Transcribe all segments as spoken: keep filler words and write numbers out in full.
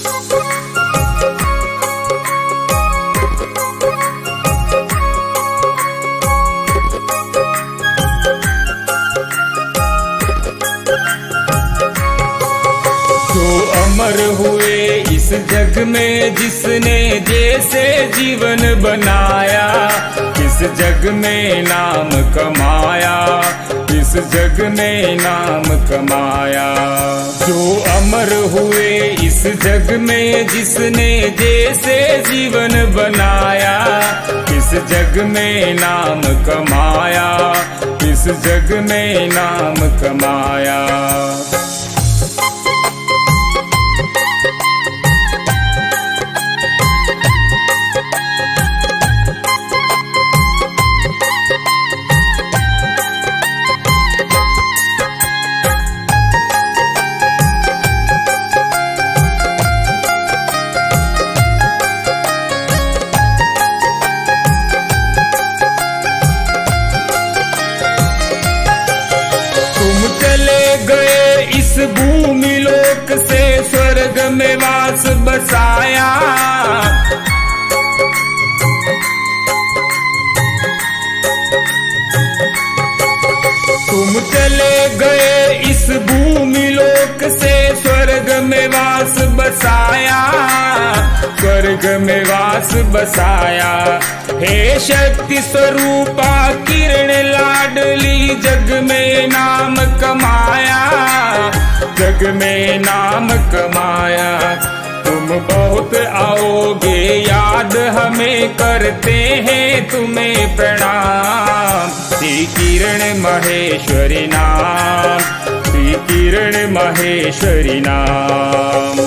अमर हुए इस जग में जिसने जैसे जीवन बनाया, इस जग में नाम कमाया, इस जग में नाम कमाया। जो अमर हुए इस जग में जिसने जैसे जीवन बनाया, इस जग में नाम कमाया, इस जग में नाम कमाया। इस भूमि लोक से स्वर्ग में वास बसाया, तुम चले गए इस भूमि लोक से स्वर्ग में वास बसाया, स्वर्ग में वास बसाया। हे शक्ति स्वरूपा किरण लाडली जग में नाम कमाया, जग में नाम कमाया। तुम बहुत आओगे याद हमें करते हैं तुम्हें प्रणाम। श्री किरण महेश्वरी नाम, श्री किरण महेश्वरी नाम।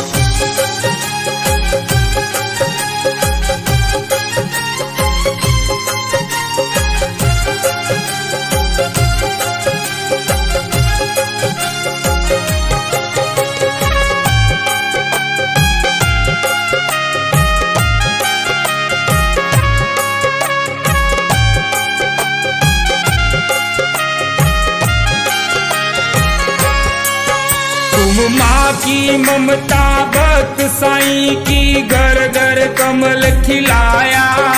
तुम माँ की ममता भक्त साईं की घर घर कमल खिलाया।